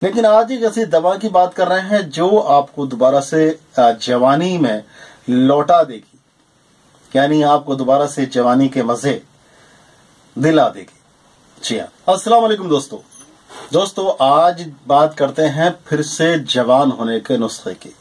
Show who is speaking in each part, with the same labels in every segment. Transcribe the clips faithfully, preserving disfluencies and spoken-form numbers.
Speaker 1: लेकिन आज एक ऐसी दवा की बात कर रहे हैं जो आपको दोबारा से जवानी में लौटा देगी, यानी आपको दोबारा से जवानी के मजे दिला देगी। जी हाँ, अस्सलाम वालेकुम दोस्तों। दोस्तों आज बात करते हैं फिर से जवान होने के नुस्खे की।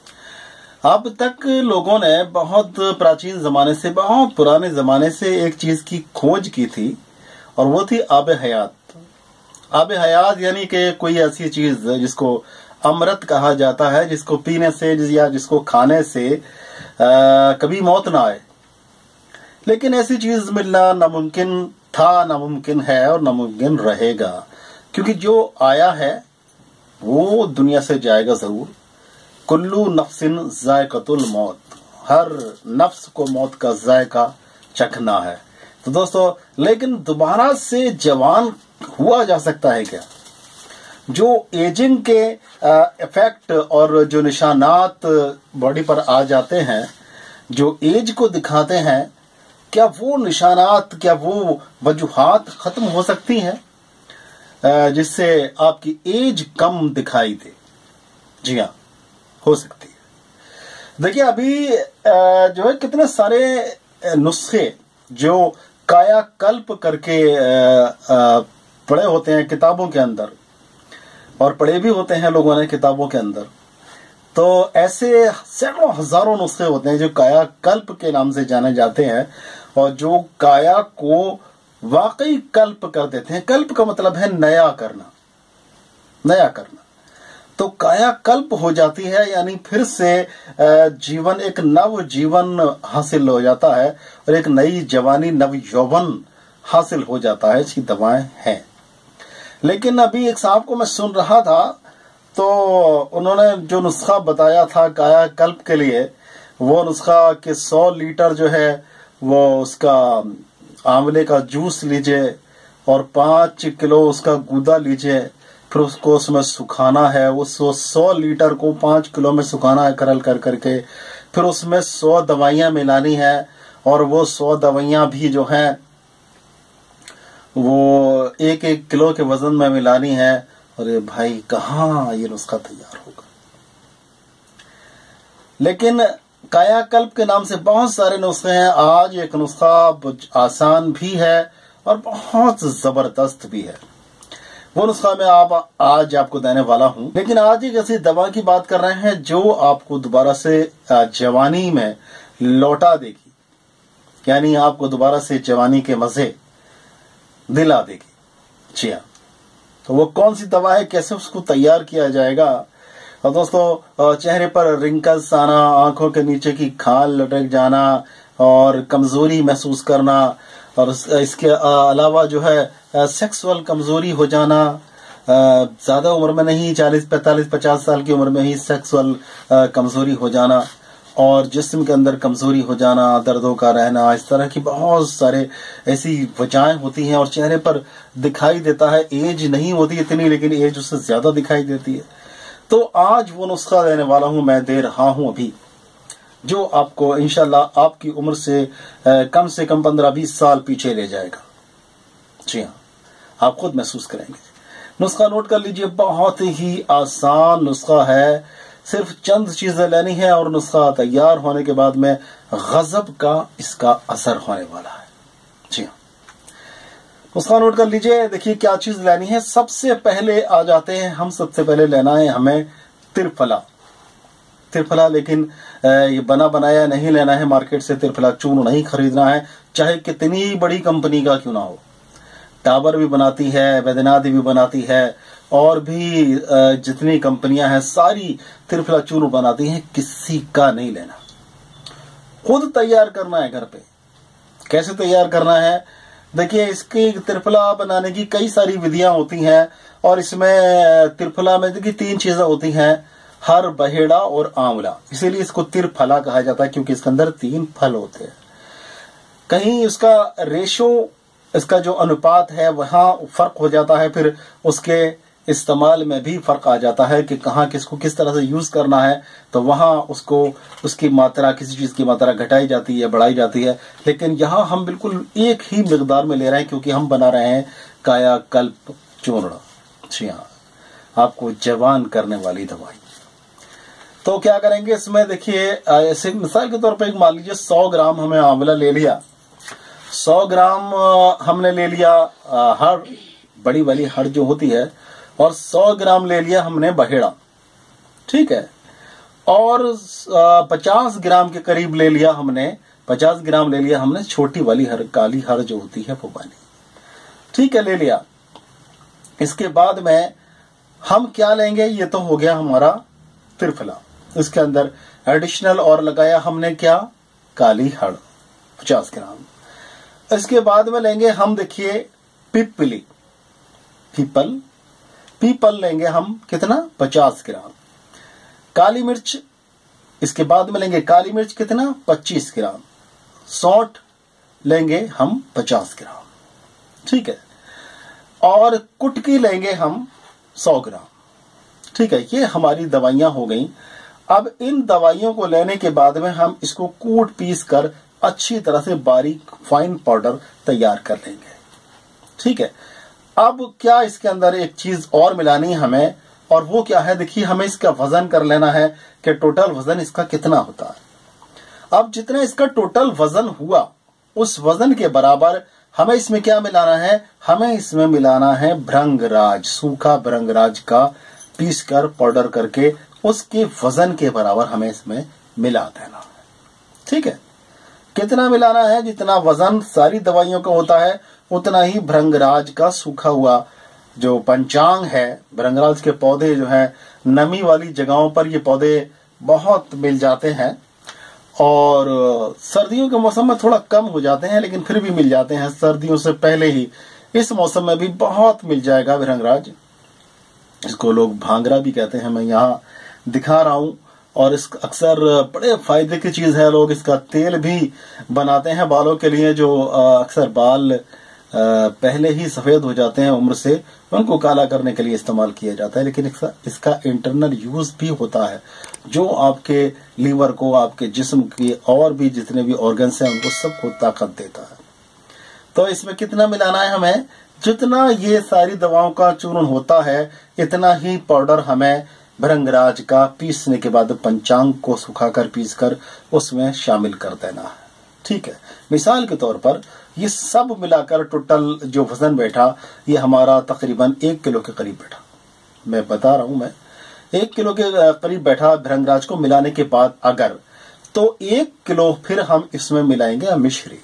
Speaker 1: अब तक लोगों ने बहुत प्राचीन जमाने से, बहुत पुराने जमाने से एक चीज की खोज की थी और वो थी आब हयात। आब हयात यानी कि कोई ऐसी चीज जिसको अमृत कहा जाता है, जिसको पीने से या जिसको खाने से आ, कभी मौत ना आए। लेकिन ऐसी चीज मिलना नामुमकिन था, नामुमकिन है और नामुमकिन रहेगा, क्योंकि जो आया है वो दुनिया से जाएगा जरूर। कुल्लू नफ्सिन जायकतुल मौत, हर नफ्स को मौत का जायका चखना है। तो दोस्तों, लेकिन दोबारा से जवान हुआ जा सकता है क्या? जो एजिंग के इफेक्ट और जो निशानात बॉडी पर आ जाते हैं, जो एज को दिखाते हैं, क्या वो निशानात, क्या वो वजूहात खत्म हो सकती हैं जिससे आपकी एज कम दिखाई दे? जी हाँ, हो सकती है। देखिए अभी जो है कितने सारे नुस्खे जो कायाकल्प करके पढ़े होते हैं किताबों के अंदर, और पढ़े भी होते हैं लोगों ने किताबों के अंदर। तो ऐसे सैकड़ों हजारों नुस्खे होते हैं जो कायाकल्प के नाम से जाने जाते हैं और जो काया को वाकई कल्प कर देते हैं। कल्प का मतलब है नया करना, नया करना। तो काया कल्प हो जाती है, यानी फिर से जीवन, एक नव जीवन हासिल हो जाता है और एक नई जवानी, नव यौवन हासिल हो जाता है। इसकी दवाएं हैं। लेकिन अभी एक साहब को मैं सुन रहा था, तो उन्होंने जो नुस्खा बताया था काया कल्प के लिए, वो नुस्खा कि सौ लीटर जो है वो उसका आंवले का जूस लीजिए और पांच किलो उसका गूदा लीजिए, फिर उसको उसमें सुखाना है। उस सौ लीटर को पांच किलो में सुखाना है करल कर करके, फिर उसमें सौ दवाइयां मिलानी है और वो सौ दवाइयां भी जो है वो एक एक किलो के वजन में मिलानी है। अरे भाई, कहाँ ये नुस्खा तैयार होगा? लेकिन कायाकल्प के नाम से बहुत सारे नुस्खे हैं। आज एक नुस्खा आसान भी है और बहुत जबरदस्त भी है। वो नुस्खा मैं आप आज आपको देने वाला हूं। लेकिन आज एक ऐसी दवा की बात कर रहे हैं जो आपको दोबारा से जवानी में लौटा देगी, यानी आपको दोबारा से जवानी के मजे दिला देगी। जी हाँ, तो वो कौन सी दवा है, कैसे उसको तैयार किया जाएगा? और दोस्तों, चेहरे पर रिंकल्स आना, आंखों के नीचे की खाल लटक जाना और कमजोरी महसूस करना, और इसके अलावा जो है सेक्सुअल कमजोरी हो जाना, ज्यादा उम्र में नहीं, चालीस पैंतालीस पचास साल की उम्र में ही सेक्सुअल कमजोरी हो जाना, और जिस्म के अंदर कमजोरी हो जाना, दर्दों का रहना, इस तरह की बहुत सारे ऐसी वजहें होती हैं। और चेहरे पर दिखाई देता है, एज नहीं होती इतनी, लेकिन एज उससे ज्यादा दिखाई देती है। तो आज वो नुस्खा देने वाला हूं, मैं दे रहा हूं अभी, जो आपको इंशाल्लाह आपकी उम्र से कम से कम पंद्रह बीस साल पीछे ले जाएगा। जी हाँ, आप खुद महसूस करेंगे। नुस्खा नोट कर लीजिए, बहुत ही आसान नुस्खा है। सिर्फ चंद चीजें लेनी है और नुस्खा तैयार होने के बाद में गजब का इसका असर होने वाला है। जी हाँ, नुस्खा नोट कर लीजिए। देखिए क्या चीज लेनी है। सबसे पहले आ जाते हैं हम, सबसे पहले लेना है हमें त्रिफला। त्रिफला, लेकिन ये बना बनाया नहीं लेना है मार्केट से। त्रिफला चूर्ण नहीं खरीदना है, चाहे कितनी बड़ी कंपनी का क्यों ना हो। टाबर भी बनाती है, वैद्यनाथ भी बनाती है, और भी जितनी कंपनियां हैं सारी त्रिफला चूर्ण बनाती हैं। किसी का नहीं लेना, खुद तैयार करना है घर पे। कैसे तैयार करना है? देखिए, इसकी त्रिफला बनाने की कई सारी विधियां होती हैं, और इसमें त्रिफला में देखिए तीन चीजें होती हैं, हर, बहेड़ा और आंवला। इसीलिए इसको त्रिफला कहा जाता है, क्योंकि इसके अंदर तीन फल होते हैं। कहीं इसका रेशो, इसका जो अनुपात है वहां फर्क हो जाता है, फिर उसके इस्तेमाल में भी फर्क आ जाता है कि कहाँ किसको किस तरह से यूज करना है। तो वहां उसको उसकी मात्रा, किसी चीज की मात्रा घटाई जाती है, बढ़ाई जाती है। लेकिन यहाँ हम बिल्कुल एक ही मिकदार में ले रहे हैं, क्योंकि हम बना रहे हैं कायाकल्प चूर्ण। जी हाँ, आपको जवान करने वाली दवाई। तो क्या करेंगे इसमें, देखिए ऐसे मिसाल के तौर पर मान लीजिए सौ ग्राम हमें आंवला ले लिया, सौ ग्राम हमने ले लिया हड़, बड़ी वाली हड़ जो होती है, और सौ ग्राम ले लिया हमने बहेड़ा, ठीक है, और पचास ग्राम के करीब ले लिया हमने, पचास ग्राम ले लिया हमने छोटी वाली हर, काली हर जो होती है वो वाली, ठीक है, ले लिया। इसके बाद में हम क्या लेंगे, ये तो हो गया हमारा त्रिफला, इसके अंदर एडिशनल और लगाया हमने क्या, काली हड़ पचास ग्राम। इसके बाद में लेंगे हम, देखिए पिपली, पीपल, पीपल लेंगे हम कितना, पचास ग्राम। काली मिर्च, इसके बाद में लेंगे काली मिर्च कितना, पच्चीस ग्राम। सौंठ लेंगे हम पचास ग्राम, ठीक है, और कुटकी लेंगे हम सौ ग्राम, ठीक है। ये हमारी दवाइयां हो गई। अब इन दवाइयों को लेने के बाद में हम इसको कूट पीस कर अच्छी तरह से बारीक फाइन पाउडर तैयार कर लेंगे, ठीक है। अब क्या इसके अंदर एक चीज और मिलानी है हमें, और वो क्या है, देखिए हमें इसका वजन कर लेना है कि टोटल वजन इसका कितना होता है। अब जितना इसका टोटल वजन हुआ उस वजन के बराबर हमें इसमें क्या मिलाना है, हमें इसमें मिलाना है भृंगराज, सूखा भृंगराज का पीस कर पाउडर करके उसके वजन के बराबर हमें इसमें मिला देना है, ठीक है। कितना मिलाना है, जितना वजन सारी दवाइयों का होता है उतना ही भृंगराज का सूखा हुआ जो पंचांग है। भृंगराज के पौधे जो है नमी वाली जगहों पर ये पौधे बहुत मिल जाते हैं, और सर्दियों के मौसम में थोड़ा कम हो जाते हैं लेकिन फिर भी मिल जाते हैं, सर्दियों से पहले ही इस मौसम में भी बहुत मिल जाएगा भृंगराज। इसको लोग भांगरा भी कहते हैं, मैं यहाँ दिखा रहा हूँ, और इस अक्सर बड़े फायदे की चीज है। लोग इसका तेल भी बनाते हैं बालों के लिए, जो अक्सर बाल पहले ही सफेद हो जाते हैं उम्र से, उनको काला करने के लिए इस्तेमाल किया जाता है। लेकिन इसका, इसका इंटरनल यूज भी होता है जो आपके लीवर को, आपके जिस्म की और भी जितने भी ऑर्गन्स हैं उनको सबको ताकत देता है। तो इसमें कितना मिलाना है हमें, जितना ये सारी दवाओं का चूर्ण होता है इतना ही पाउडर हमें भृंगराज का पीसने के बाद पंचांग को सुखाकर पीसकर उसमें शामिल कर देना है, ठीक है। मिसाल के तौर पर ये सब मिलाकर टोटल जो वजन बैठा ये हमारा तकरीबन एक किलो के करीब बैठा। मैं बता रहा हूं, मैं एक किलो के करीब बैठा भृंगराज को मिलाने के बाद। अगर तो एक किलो फिर हम इसमें मिलाएंगे मिश्री,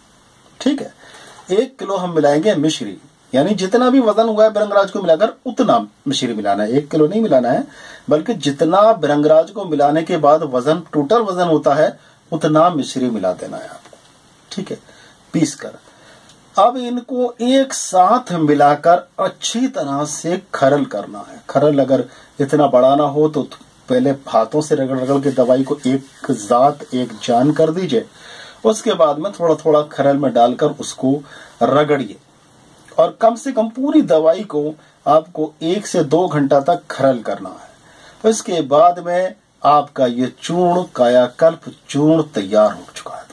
Speaker 1: ठीक है, एक किलो हम मिलाएंगे मिश्री, यानी जितना भी वजन हुआ है भृंगराज को मिलाकर उतना मिश्री मिलाना है। एक किलो नहीं मिलाना है, बल्कि जितना भृंगराज को मिलाने के बाद वजन, टोटल वजन होता है उतना मिश्री मिला देना है आपको, ठीक है, पीस कर। अब इनको एक साथ मिलाकर अच्छी तरह से खरल करना है। खरल अगर इतना बड़ा ना हो तो पहले हाथों से रगड़ रगड़ के दवाई को एक जात, एक जान कर दीजिए, उसके बाद में थोड़ा थोड़ा खरल में डालकर उसको रगड़िए, और कम से कम पूरी दवाई को आपको एक से दो घंटा तक खरल करना है। इसके बाद में आपका ये चूर्ण, कायाकल्प चूर्ण तैयार हो चुका है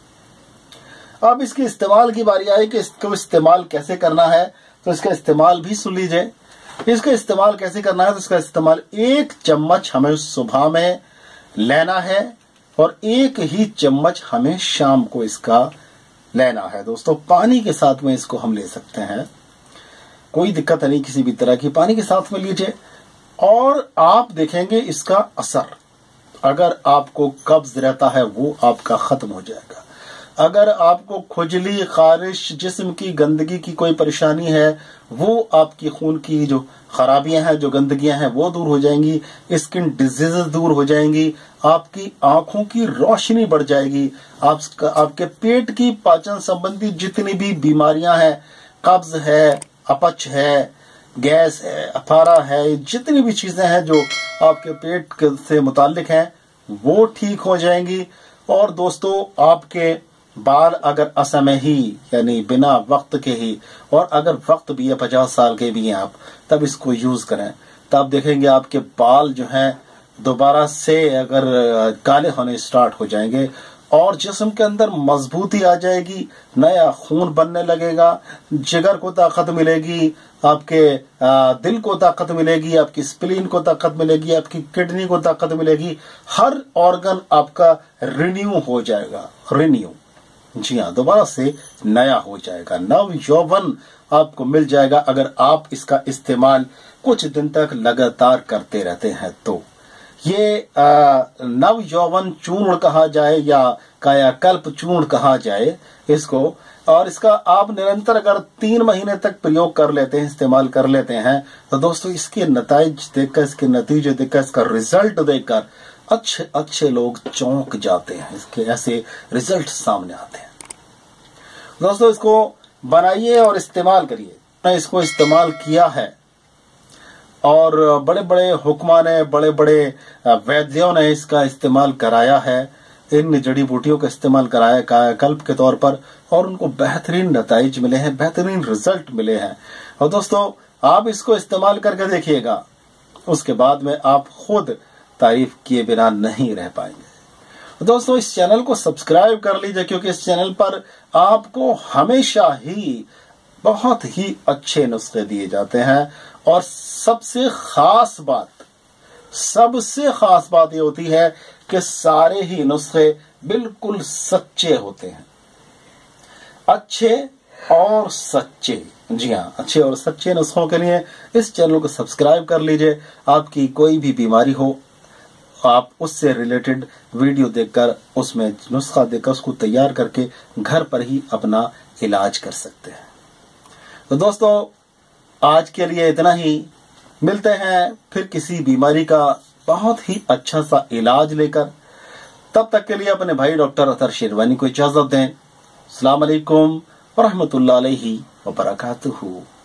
Speaker 1: दोस्तों। अब इसके इस्तेमाल की बारी आई कि इसको इस्तेमाल कैसे करना है, तो इसका इस्तेमाल भी सुन लीजिए। इसका इस्तेमाल कैसे करना है, तो इसका इस्तेमाल एक चम्मच हमें सुबह में लेना है और एक ही चम्मच हमें शाम को इसका लेना है दोस्तों। पानी के साथ में इसको हम ले सकते हैं, कोई दिक्कत नहीं, किसी भी तरह की पानी के साथ में लीजिए और आप देखेंगे इसका असर। अगर आपको कब्ज रहता है वो आपका खत्म हो जाएगा। अगर आपको खुजली, खारिश, जिस्म की गंदगी की कोई परेशानी है, वो आपकी खून की जो खराबियां हैं, जो गंदगियां हैं वो दूर हो जाएंगी। स्किन डिजीजेस दूर हो जाएंगी, आपकी आंखों की रोशनी बढ़ जाएगी, आप, आपके पेट की पाचन संबंधी जितनी भी बीमारियां हैं, कब्ज है, अपच है, गैस है, अफारा है, जितनी भी चीजें हैं जो आपके पेट से मुताल्लिक हैं वो ठीक हो जाएंगी। और दोस्तों आपके बाल अगर असमय ही, यानी बिना वक्त के ही, और अगर वक्त भी है, पचास साल के भी हैं आप, तब इसको यूज करें, तब देखेंगे आपके बाल जो हैं दोबारा से अगर काले होने स्टार्ट हो जाएंगे और जिस्म के अंदर मजबूती आ जाएगी, नया खून बनने लगेगा, जिगर को ताकत मिलेगी, आपके दिल को ताकत मिलेगी, आपकी स्प्लीन को ताकत मिलेगी, आपकी किडनी को ताकत मिलेगी, हर ऑर्गन आपका रिन्यू हो जाएगा। रिन्यू, जी हाँ, दोबारा से नया हो जाएगा, नव यौवन आपको मिल जाएगा अगर आप इसका इस्तेमाल कुछ दिन तक लगातार करते रहते हैं। तो ये नव यौवन चूर्ण कहा जाए या कायाकल्प चूर्ण कहा जाए इसको, और इसका आप निरंतर अगर तीन महीने तक प्रयोग कर लेते हैं, इस्तेमाल कर लेते हैं, तो दोस्तों इसके नतीजे देखकर, इसके नतीजे देखकर, इसका रिजल्ट देखकर अच्छे अच्छे लोग चौंक जाते हैं। इसके ऐसे रिजल्ट सामने आते हैं। दोस्तों इसको बनाइए और इस्तेमाल करिए। मैं इसको इस्तेमाल किया है और बड़े बड़े हुक्मा ने, बड़े बड़े वैद्यों ने इसका इस्तेमाल कराया है, इन जड़ी बूटियों का इस्तेमाल कराया कायाकल्प के तौर पर, और उनको बेहतरीन नतीजे मिले हैं, बेहतरीन रिजल्ट मिले हैं। और दोस्तों आप इसको इस्तेमाल करके देखिएगा, उसके बाद में आप खुद तारीफ किए बिना नहीं रह पाएंगे। दोस्तों इस चैनल को सब्सक्राइब कर लीजिए, क्योंकि इस चैनल पर आपको हमेशा ही बहुत ही अच्छे नुस्खे दिए जाते हैं। और सबसे खास बात, सबसे खास बात ये होती है कि सारे ही नुस्खे बिल्कुल सच्चे होते हैं, अच्छे और सच्चे। जी हाँ, अच्छे और सच्चे नुस्खों के लिए इस चैनल को सब्सक्राइब कर लीजिए। आपकी कोई भी बीमारी हो, आप उससे रिलेटेड वीडियो देखकर, उसमें नुस्खा देखकर उसको तैयार करके घर पर ही अपना इलाज कर सकते हैं। तो दोस्तों आज के लिए इतना ही। मिलते हैं फिर किसी बीमारी का बहुत ही अच्छा सा इलाज लेकर। तब तक के लिए अपने भाई डॉक्टर अतर शेरवानी को इजाजत दें। अस्सलाम वालेकुम व रहमतुल्लाहि व बरकातुहू।